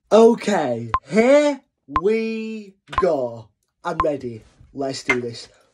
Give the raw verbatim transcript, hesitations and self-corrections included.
Okay, here we go. I'm ready. Let's do this.